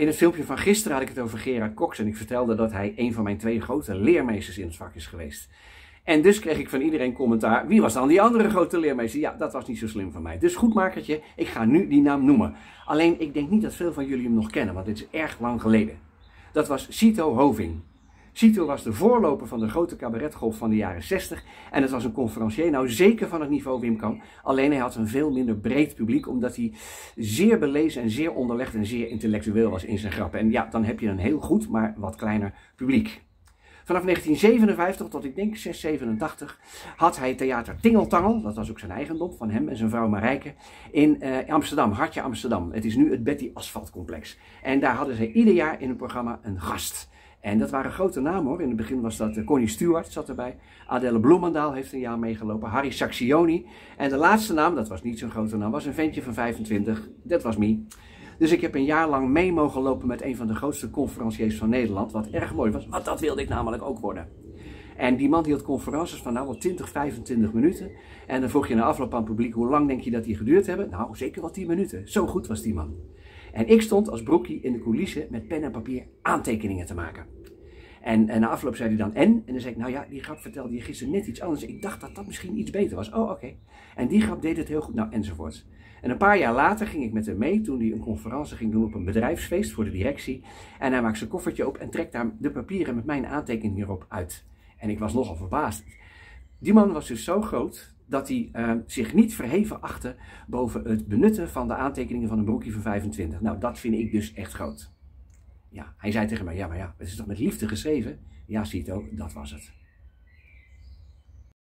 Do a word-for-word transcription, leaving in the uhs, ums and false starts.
In het filmpje van gisteren had ik het over Gerard Cox en ik vertelde dat hij een van mijn twee grote leermeesters in het vak is geweest. En dus kreeg ik van iedereen commentaar, wie was dan die andere grote leermeester? Ja, dat was niet zo slim van mij. Dus goedmakertje, ik ga nu die naam noemen. Alleen, ik denk niet dat veel van jullie hem nog kennen, want dit is erg lang geleden. Dat was Cito Hoving. Cito was de voorloper van de grote cabaretgolf van de jaren zestig en het was een conferencier, nou zeker van het niveau Wim kan. Alleen hij had een veel minder breed publiek, omdat hij zeer belezen en zeer onderlegd en zeer intellectueel was in zijn grappen. En ja, dan heb je een heel goed, maar wat kleiner publiek. Vanaf negentien zevenenvijftig tot ik denk zes zevenentachtig had hij theater Tingeltangel, dat was ook zijn eigendom van hem en zijn vrouw Marijke, in uh, Amsterdam, Hartje Amsterdam. Het is nu het Betty Asfaltcomplex. En daar hadden zij ieder jaar in een programma een gast. En dat waren grote namen hoor. In het begin was dat uh, Connie Stewart zat erbij. Adele Bloemendaal heeft een jaar meegelopen. Harry Saxioni. En de laatste naam, dat was niet zo'n grote naam, was een ventje van vijfentwintig. Dat was me. Dus ik heb een jaar lang mee mogen lopen met een van de grootste conferenciers van Nederland. Wat erg mooi was, want dat wilde ik namelijk ook worden. En die man hield conferences van nou wel twintig, vijfentwintig minuten. En dan vroeg je na afloop aan het publiek, hoe lang denk je dat die geduurd hebben? Nou, zeker wel tien minuten. Zo goed was die man. En ik stond als broekie in de coulissen met pen en papier aantekeningen te maken. En, en na afloop zei hij dan en? En dan zei ik, nou ja, die grap vertelde je gisteren net iets anders. Ik dacht dat dat misschien iets beter was. Oh, oké. Okay. En die grap deed het heel goed. Nou, enzovoorts. En een paar jaar later ging ik met hem mee toen hij een conferentie ging doen op een bedrijfsfeest voor de directie. En hij maakt zijn koffertje op en trekt daar de papieren met mijn aantekening hierop uit. En ik was nogal verbaasd. Die man was dus zo groot dat hij uh, zich niet verheven achtte boven het benutten van de aantekeningen van een broekje van vijfentwintig. Nou, dat vind ik dus echt groot. Ja, hij zei tegen mij, ja, maar ja, het is toch met liefde geschreven? Ja, Cito, dat was het.